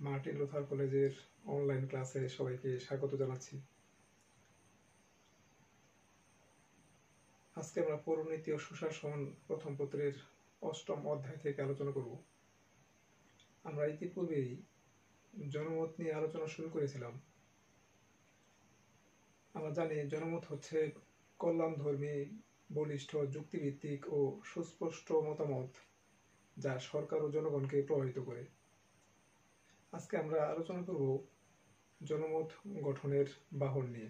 Martin Luther কলেজের online ক্লাসে সবাইকে স্বাগত জানাচ্ছি। আজকে আমরা পৌরনীতি ও সুশাসন প্রথম পত্রের ৮ম অধ্যায় থেকে আলোচনা করব। আমরা ইতিপূর্বেই জনমত নিয়ে আলোচনা শুরু করেছিলাম। আমরা জানি জনমত হচ্ছে কল্যাণধর্মী, বলিষ্ঠ, যুক্তিভিত্তিক ও সুস্পষ্ট মতামত যা সরকার ও জনগণকে প্রভাবিত করে। আজকে আমরা আলোচনা করব জনমত গঠনের বাহন নিয়ে।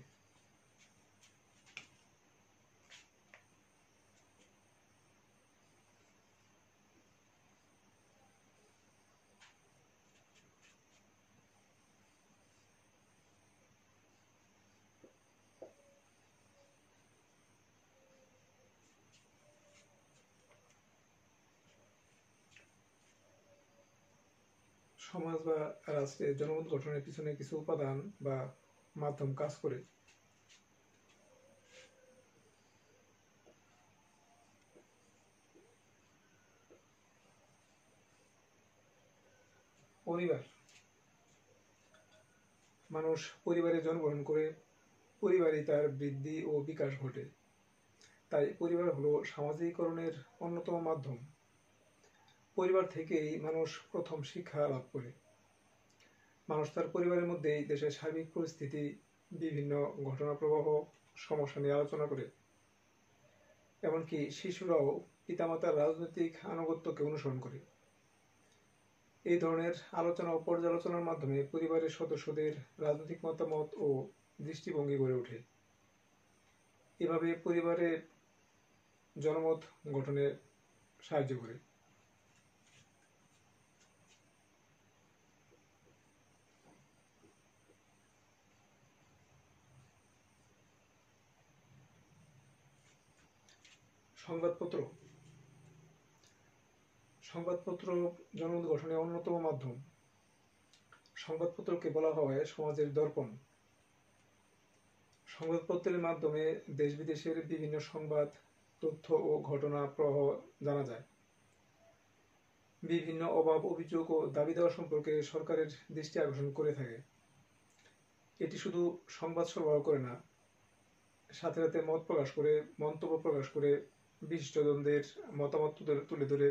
সমাজ বা রাষ্ট্রে জনমত গঠনের পিছনে কিছু উপাদান বা মাধ্যম কাজ করে। পরিবার, মানুষ পরিবারে জন্মগ্রহণ করে, পরিবারই তার বৃদ্ধি ও বিকাশ ঘটে। তাই পরিবার হলো সামাজিকীকরণের অন্যতম মাধ্যম। পরিবার থেকেই মানুষ প্রথম শিক্ষা লাভ করে। মানুষ তার পরিবারের মধ্যেই দেশের সার্বিক পরিস্থিতি, বিভিন্ন ঘটনা প্রবাহ, সমস্যা নিয়ে আলোচনা করে। এমনকি শিশুরাও পিতামাতার রাজনৈতিক আনুগত্যকে অনুসরণ করে। এই ধরনের আলোচনা ও পর্যালোচনার মাধ্যমে পরিবারের সদস্যদের রাজনৈতিক মতামত ও দৃষ্টিভঙ্গি গড়ে ওঠে। এভাবে পরিবারের জনমত গঠনে সাহায্য করে। সংবাদপত্র জনমত গঠনের অন্যতম মাধ্যম। সংবাদপত্রকে বলা হয় সমাজের দর্পণ। সংবাদপত্রের মাধ্যমে দেশ বিদেশের বিভিন্ন সংবাদ, তথ্য ও ঘটনা প্রবাহ জানা যায়। বিভিন্ন অভাব, অভিযোগ ও দাবি দেওয়া সম্পর্কে সরকারের দৃষ্টি আকর্ষণ করে থাকে। এটি শুধু সংবাদ সরবরাহ করে না, সাথে সাথে মত প্রকাশ করে, মন্তব্য প্রকাশ করে, বিশিষ্টজনদের মতামত তুলে ধরে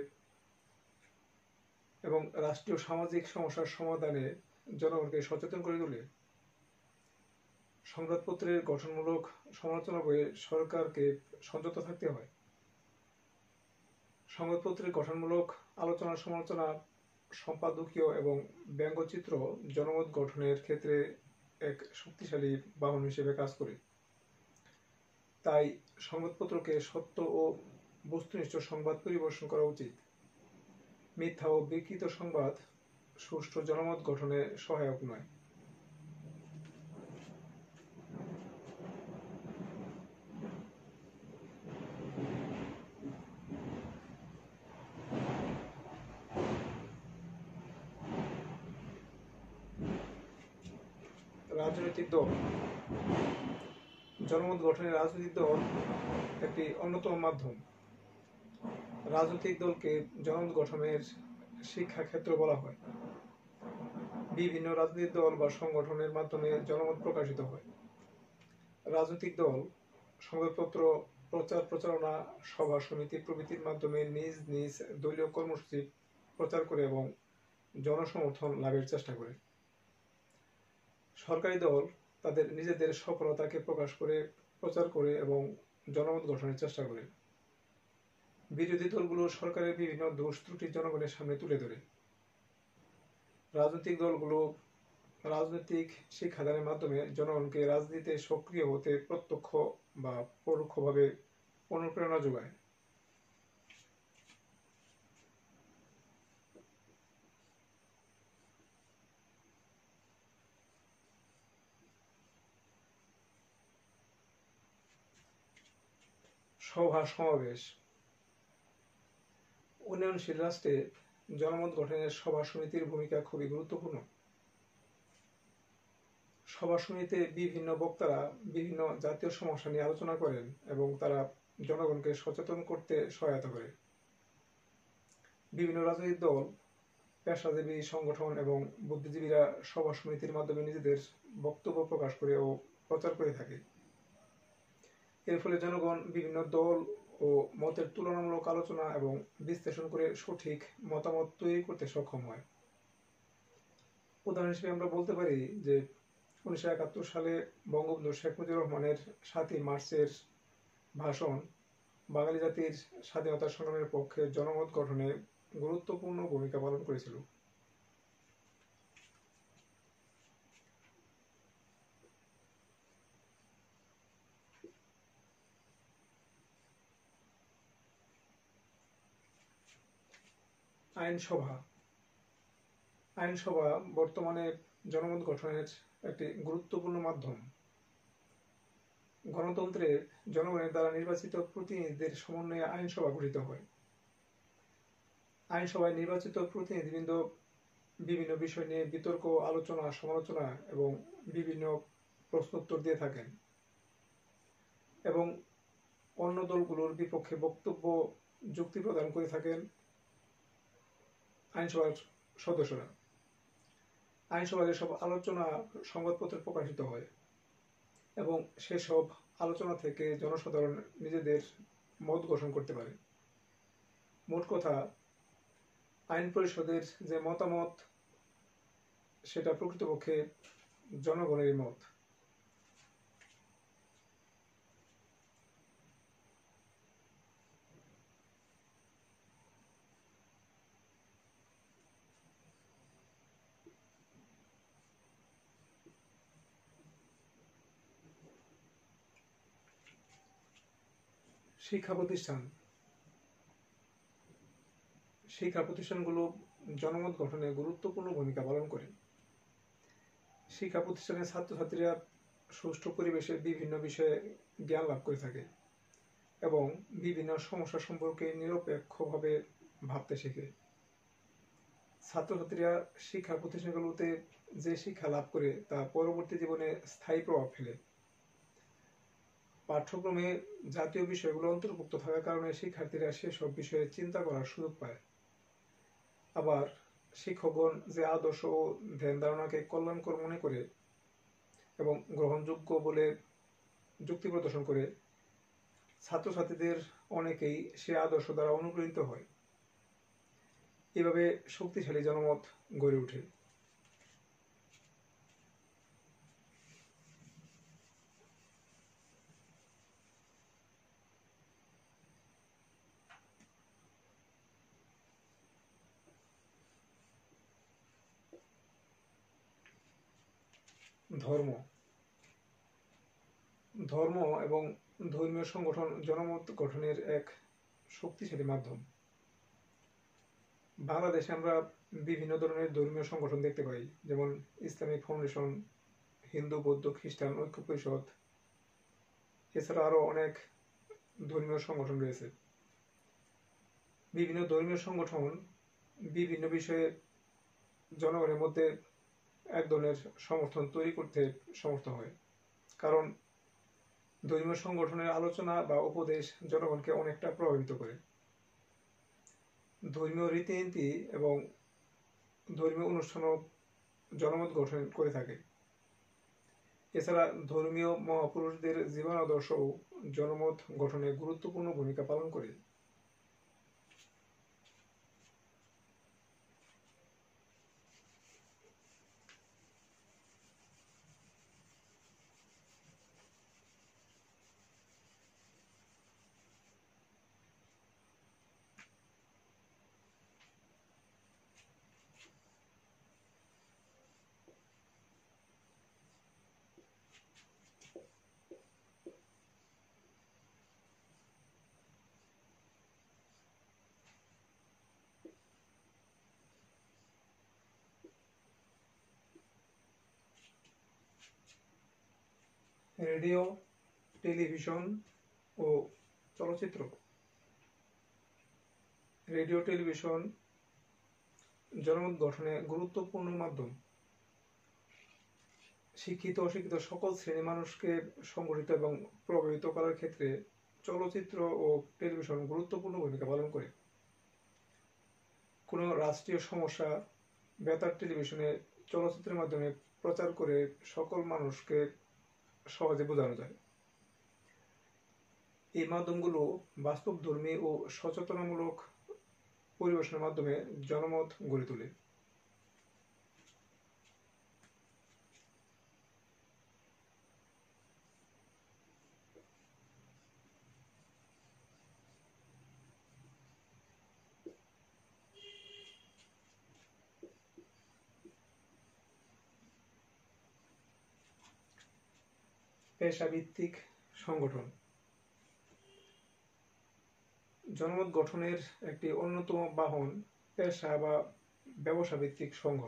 এবং রাষ্ট্রীয় সামাজিক সমস্যার সমাধানে জনগণকে সচেতন করে তোলে। সংবাদপত্রের গঠনমূলক সমালোচনা করে সরকারকে সংযত থাকতে হয়। সংবাদপত্রের গঠনমূলক আলোচনা, সমালোচনা, সম্পাদকীয় এবং ব্যঙ্গচিত্র জনমত গঠনের ক্ষেত্রে এক শক্তিশালী বাহন হিসেবে কাজ করে। তাই সংবাদপত্রকে সত্য ও বস্তুনিষ্ঠ সংবাদ পরিবেশন করা উচিত। মিথ্যা ও বিকৃত সংবাদ সুষ্ঠু জনমত গঠনে সহায়ক নয়। রাজনৈতিক দল, জনমত গঠনে রাজনৈতিক দল একটি অন্যতম মাধ্যম। রাজনৈতিক দলকে জনমত গঠনের শিক্ষা ক্ষেত্র বলা হয়। বিভিন্ন রাজনৈতিক দল বা সংগঠনের মাধ্যমে জনমত প্রকাশিত হয়। রাজনৈতিক দল সংবাদপত্র, প্রচার প্রচারণা, সভা সমিতি প্রভৃতির মাধ্যমে নিজ নিজ দলীয় কর্মসূচি প্রচার করে এবং জনসমর্থন লাভের চেষ্টা করে। সরকারি দল তাদের নিজেদের সফলতাকে প্রকাশ করে, প্রচার করে এবং জনমত গঠনের চেষ্টা করে। বিরোধী দলগুলো সরকারের বিভিন্ন দোষ ত্রুটি জনগণের সামনে তুলে ধরে। রাজনৈতিক দলগুলো রাজনৈতিক শিক্ষাদানের মাধ্যমে জনগণকে রাজনীতিতে সক্রিয় হতে প্রত্যক্ষ বা পরোক্ষভাবে অনুপ্রেরণা যোগায়। সভা সমাবেশ, উন্নয়নশীল রাষ্ট্রে জনমত গঠনের সভা সমিতির ভূমিকা খুবই গুরুত্বপূর্ণ। সভা সমিতিতে বিভিন্ন বক্তারা বিভিন্ন জাতীয় সমস্যা নিয়ে আলোচনা করেন এবং তারা জনগণকে সচেতন করতে সহায়তা করে। বিভিন্ন রাজনৈতিক দল পেশাজীবী সংগঠন এবং বুদ্ধিজীবীরা সভা সমিতির মাধ্যমে নিজেদের বক্তব্য প্রকাশ করে ও প্রচার করে থাকে। এর ফলে জনগণ বিভিন্ন দল ও মতের তুলনামূলক আলোচনা এবং বিশ্লেষণ করে সঠিক মতামত তৈরি করতে সক্ষম হয়। উদাহরণ হিসেবে আমরা বলতে পারি যে 1971 সালে বঙ্গবন্ধু শেখ মুজিবুর রহমানের 7ই মার্চের ভাষণ বাঙালি জাতির স্বাধীনতা সংগ্রামের পক্ষে জনমত গঠনে গুরুত্বপূর্ণ ভূমিকা পালন করেছিল। আইনসভা আইনসভা বর্তমানে জনমত গঠনের একটি গুরুত্বপূর্ণ মাধ্যম। গণতন্ত্রে জনগণের দ্বারা নির্বাচিত প্রতিনিধিদের সমন্বয়ে আইনসভা গঠিত হয়। আইনসভায় নির্বাচিত প্রতিনিধিবৃন্দ বিভিন্ন বিষয় নিয়ে বিতর্ক, আলোচনা, সমালোচনা এবং বিভিন্ন প্রশ্নোত্তর দিয়ে থাকেন এবং অন্য দলগুলোর বিপক্ষে বক্তব্য, যুক্তি প্রদান করে থাকেন আইনসভার সদস্যরা। আইনসভার এসব আলোচনা সংবাদপত্রে প্রকাশিত হয় এবং সেসব আলোচনা থেকে জনসাধারণ নিজেদের মত গঠন করতে পারে। মোট কথা, আইন পরিষদের যে মতামত সেটা প্রকৃতপক্ষে জনগণের মত। শিক্ষা প্রতিষ্ঠানগুলো জনমত গঠনে গুরুত্বপূর্ণ ভূমিকা পালন করে। শিক্ষা প্রতিষ্ঠানের ছাত্রছাত্রীরা সুষ্ঠু পরিবেশে বিভিন্ন বিষয়ে জ্ঞান লাভ করে থাকে এবং বিভিন্ন সমস্যা সম্পর্কে নিরপেক্ষভাবে ভাবতে শেখে। ছাত্রছাত্রীরা শিক্ষা প্রতিষ্ঠানগুলোতে যে শিক্ষা লাভ করে তা পরবর্তী জীবনে স্থায়ী প্রভাব ফেলে। পাঠ্যক্রমে জাতীয় বিষয়গুলো অন্তর্ভুক্ত থাকার কারণে শিক্ষার্থীরা সেসব বিষয়ে চিন্তা করার সুযোগ পায়। আবার শিক্ষকগণ যে আদর্শ ও ধ্যান ধারণাকে কল্যাণকর মনে করে এবং গ্রহণযোগ্য বলে যুক্তি প্রদর্শন করে, ছাত্রছাত্রীদের অনেকেই সে আদর্শ দ্বারা অনুপ্রাণিত হয়। এভাবে শক্তিশালী জনমত গড়ে ওঠে। ধর্ম এবং ধর্মীয় সংগঠন জনমত গঠনের এক শক্তিশালী মাধ্যম। বাংলাদেশে আমরা বিভিন্ন ধরনের ধর্মীয় সংগঠন দেখতে পাই, যেমন ইসলামিক ফাউন্ডেশন, হিন্দু, বৌদ্ধ, খ্রিস্টান ঐক্য পরিষদ, এছাড়া আরো অনেক ধর্মীয় সংগঠন রয়েছে। বিভিন্ন ধর্মীয় সংগঠন বিভিন্ন বিষয়ে জনগণের মধ্যে এক ধরনের সমর্থন তৈরি করতে সমর্থ হয়, কারণ ধর্মীয় সংগঠনের আলোচনা বা উপদেশ জনগণকে অনেকটা প্রভাবিত করে। ধর্মীয় রীতিনীতি এবং ধর্মীয় অনুষ্ঠানও জনমত গঠন করে থাকে। এছাড়া ধর্মীয় মহাপুরুষদের জীবন আদর্শও জনমত গঠনে গুরুত্বপূর্ণ ভূমিকা পালন করে। রেডিও, টেলিভিশন ও চলচ্চিত্র। রেডিও, টেলিভিশন জনমত গঠনে গুরুত্বপূর্ণ মাধ্যম। শিক্ষিত অশিক্ষিত সকল শ্রেণীর মানুষকে সংগঠিত এবং প্রভাবিত করার ক্ষেত্রে চলচ্চিত্র ও টেলিভিশন গুরুত্বপূর্ণ ভূমিকা পালন করে। কোনো রাষ্ট্রীয় সমস্যা বেতার, টেলিভিশনে, চলচ্চিত্রের মাধ্যমে প্রচার করে সকল মানুষকে সহজে বোঝানো যায়। এই মাধ্যমগুলো বাস্তবধর্মী ও সচেতনামূলক পরিবেশনের মাধ্যমে জনমত গড়ে তোলে। পেশাভিত্তিক সংগঠন জনমত গঠনের একটি অন্যতম বাহন পেশা বা ব্যবসা ভিত্তিক সংঘ।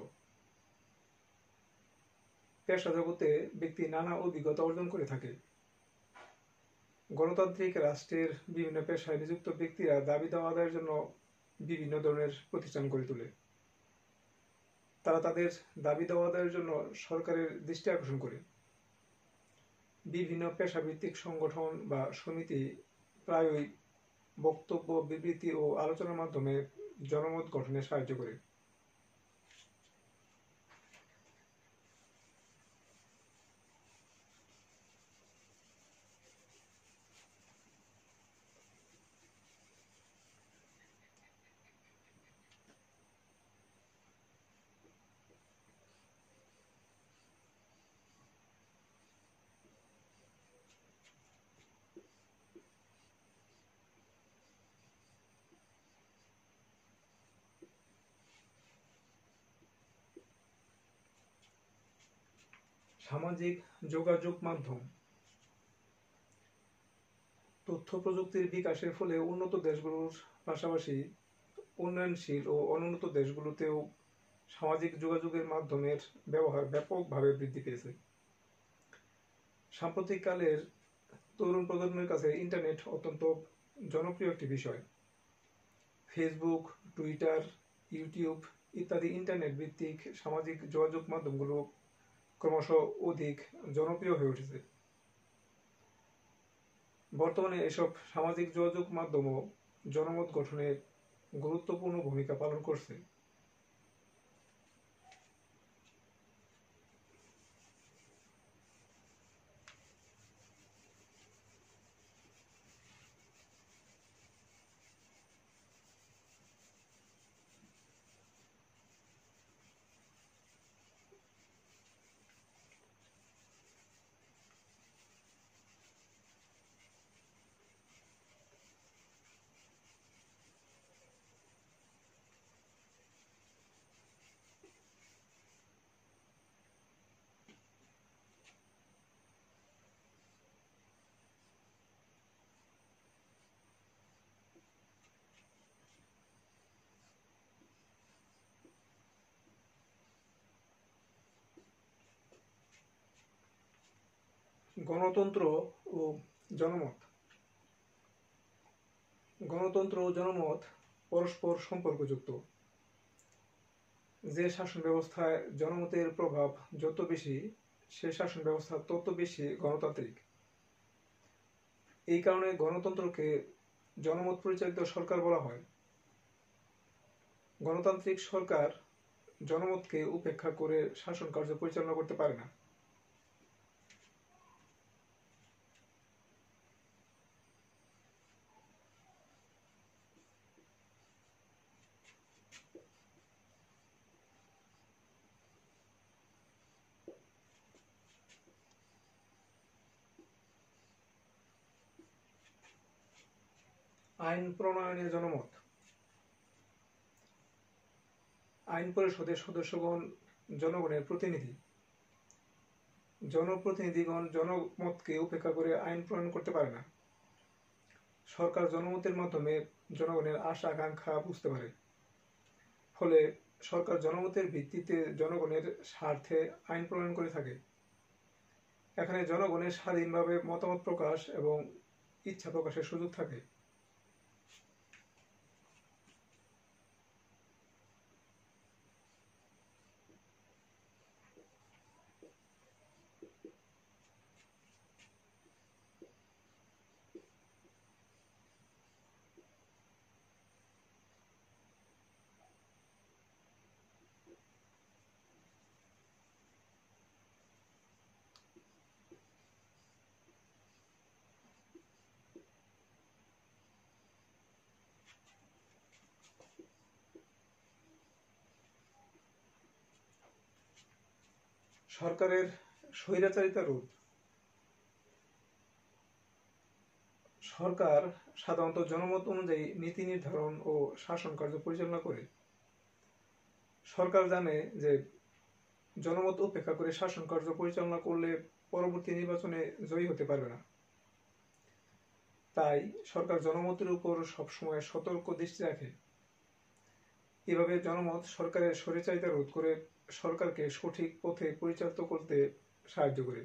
পেশা জগতে ব্যক্তি নানা অভিজ্ঞতা অর্জন করে থাকে। গণতান্ত্রিক রাষ্ট্রের বিভিন্ন পেশায় নিযুক্ত ব্যক্তিরা দাবি দাওয়া আদায়ের জন্য বিভিন্ন ধরনের প্রতিষ্ঠান গড়ে তোলে। তারা তাদের দাবি দাওয়া আদায়ের জন্য সরকারের দৃষ্টি আকর্ষণ করে। বিভিন্ন পেশাভিত্তিক সংগঠন বা সমিতি প্রায়ই বক্তব্য, বিবৃতি ও আলোচনার মাধ্যমে জনমত গঠনে সাহায্য করে। সামাজিক যোগাযোগ মাধ্যম তথ্য প্রযুক্তির বিকাশের ফলে উন্নত দেশগুলোর পাশাপাশি উন্নয়নশীল ও অনুন্নত দেশগুলোতেও সামাজিক যোগাযোগের মাধ্যমের ব্যবহার ব্যাপকভাবে বৃদ্ধি পেয়েছে। সাম্প্রতিককালের তরুণ প্রজন্মের কাছে ইন্টারনেট অত্যন্ত জনপ্রিয় একটি বিষয়। ফেসবুক, টুইটার, ইউটিউব ইত্যাদি ইন্টারনেট ভিত্তিক সামাজিক যোগাযোগ মাধ্যমগুলো ক্রমশ অধিক জনপ্রিয় হয়ে উঠেছে। বর্তমানে এসব সামাজিক যোগাযোগ মাধ্যমও জনমত গঠনে গুরুত্বপূর্ণ ভূমিকা পালন করছে। গণতন্ত্র ও জনমত গণতন্ত্র ও জনমত পরস্পর সম্পর্কযুক্ত। যে শাসন ব্যবস্থায় জনমতের প্রভাব যত বেশি, সে শাসন ব্যবস্থা তত বেশি গণতান্ত্রিক। এই কারণে গণতন্ত্রকে জনমত পরিচালিত সরকার বলা হয়। গণতান্ত্রিক সরকার জনমতকে উপেক্ষা করে শাসন কার্য পরিচালনা করতে পারে না। আইন প্রণয়নে জনমত। আইন পরিষদের সদস্যগণ জনগণের প্রতিনিধি। জনপ্রতিনিধিগণ জনমতকে উপেক্ষা করে আইন প্রণয়ন করতে পারে না। সরকার জনমতের মাধ্যমে জনগণের আশা আকাঙ্ক্ষা বুঝতে পারে। ফলে সরকার জনমতের ভিত্তিতে জনগণের স্বার্থে আইন প্রণয়ন করে থাকে। এখানে জনগণের স্বাধীনভাবে মতামত প্রকাশ এবং ইচ্ছা প্রকাশের সুযোগ থাকে। সরকারের স্বৈরাচারিতা রোধ। সরকার সাধারণত জনমত অনুযায়ী নীতি নির্ধারণ ও শাসন কার্য পরিচালনা করে। সরকার জানে যে জনমত উপেক্ষা করে শাসন কার্য পরিচালনা করলে পরবর্তী নির্বাচনে জয়ী হতে পারবে না। তাই সরকার জনমতের উপর সবসময় সতর্ক দৃষ্টি রাখে। এভাবে জনমত সরকারের স্বৈরাচারিতা রোধ করে সরকারকে সঠিক পথে পরিচালিত করতে সাহায্য করে।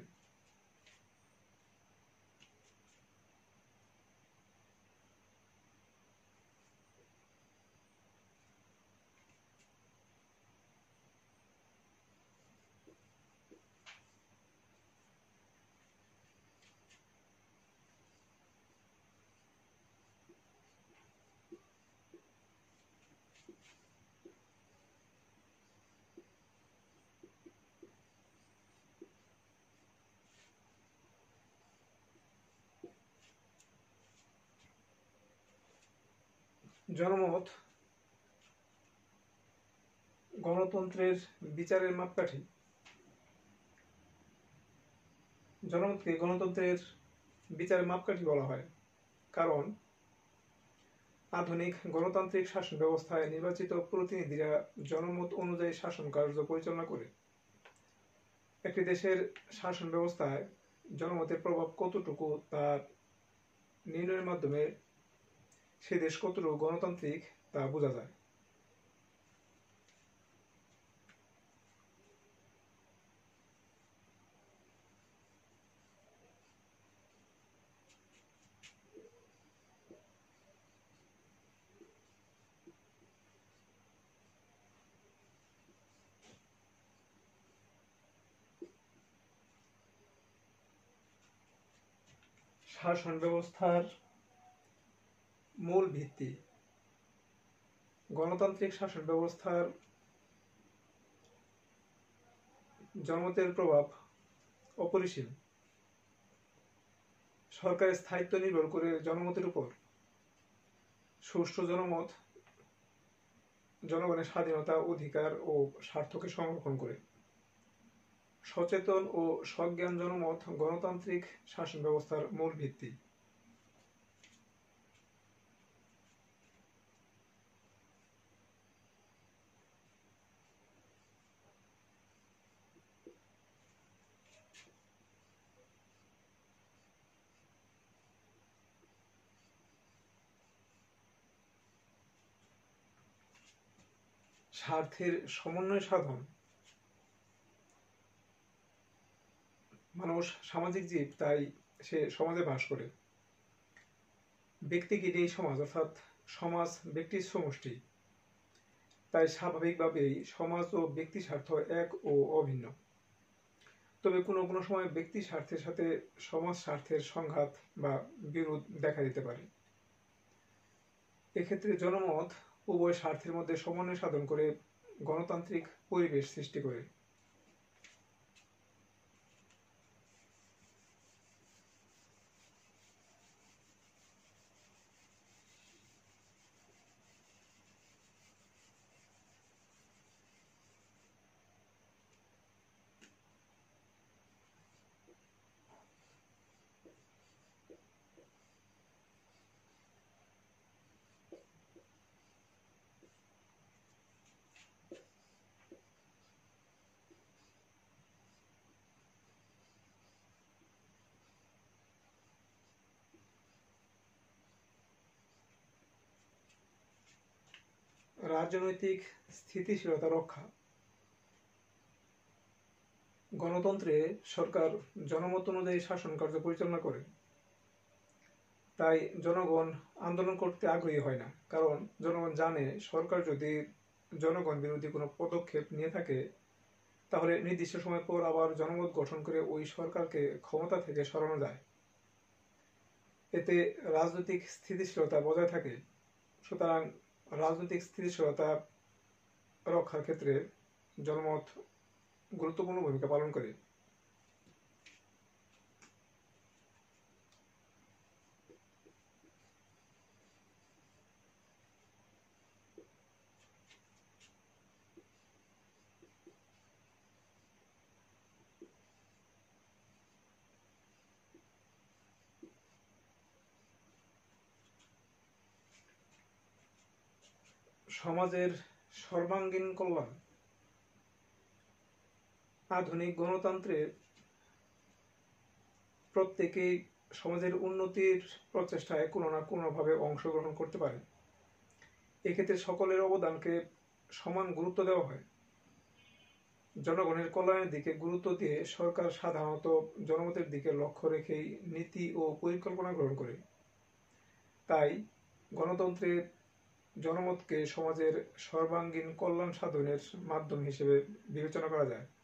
জনমত গণতন্ত্রের বিচারের মাপকাঠি। জনমতকে গণতন্ত্রের বিচারের মাপকাঠি বলা হয়, কারণ আধুনিক গণতান্ত্রিক শাসন ব্যবস্থায় নির্বাচিত প্রতিনিধিরা জনমত অনুযায়ী শাসন কার্য পরিচালনা করে। একটি দেশের শাসন ব্যবস্থায় জনমতের প্রভাব কতটুকু তা নির্ণয়ের মাধ্যমে সে দেশ কতটুকু গণতান্ত্রিক তা বোঝা যায়। শাসন ব্যবস্থার মূল ভিত্তি। গণতান্ত্রিক শাসন ব্যবস্থার জনমতের প্রভাব অপরিসীম। সরকারের স্থায়িত্ব নির্ভর করে জনমতের উপর। সুষ্ঠু জনমত জনগণের স্বাধীনতা, অধিকার ও স্বার্থকে সংরক্ষণ করে। সচেতন ও সজ্ঞান জনমত গণতান্ত্রিক শাসন ব্যবস্থার মূল ভিত্তি। স্বার্থের সমন্বয় সাধন। মানুষ সামাজিক জীব, তাই সে সমাজে বাস করে। ব্যক্তিকে নিয়ে সমাজ, অর্থাৎ সমাজ ব্যক্তির সমষ্টি। তাই স্বাভাবিকভাবেই সমাজ ও ব্যক্তি স্বার্থ এক ও অভিন্ন। তবে কোনো কোনো সময় ব্যক্তি স্বার্থের সাথে সমাজ স্বার্থের সংঘাত বা বিরোধ দেখা দিতে পারে। এক্ষেত্রে জনমত উভয় স্বার্থের মধ্যে সমন্বয় সাধন করে গণতান্ত্রিক পরিবেশ সৃষ্টি করে। রাজনৈতিক স্থিতিশীলতা রক্ষা। গণতন্ত্রে সরকার জনমত অনুযায়ী শাসন কার্য পরিচালনা করে। তাই জনগণ আন্দোলন করতে আগ্রহী হয় না, কারণ জনগণ জানে সরকার যদি জনগণ বিরোধী কোনো পদক্ষেপ নিয়ে থাকে তাহলে নির্দিষ্ট সময় পর আবার জনমত গঠন করে ওই সরকারকে ক্ষমতা থেকে সরানো যায়। এতে রাজনৈতিক স্থিতিশীলতা বজায় থাকে। সুতরাং রাজনৈতিক স্থিতিশীলতা রক্ষার ক্ষেত্রে জনমত গুরুত্বপূর্ণ ভূমিকা পালন করে। সমাজের সর্বাঙ্গীন কল্যাণ। আধুনিক গণতন্ত্রে প্রত্যেকেই সমাজের উন্নতির প্রচেষ্টায় কোনো না কোনোভাবে অংশগ্রহণ করতে পারে। এক্ষেত্রে সকলের অবদানকে সমান গুরুত্ব দেওয়া হয়। জনগণের কল্যাণের দিকে গুরুত্ব দিয়ে সরকার সাধারণত জনমতের দিকে লক্ষ্য রেখেই নীতি ও পরিকল্পনা গ্রহণ করে। তাই গণতন্ত্রে জনমতকে সমাজের সর্বাঙ্গীন কল্যাণ সাধনের মাধ্যম হিসেবে বিবেচনা করা যায়।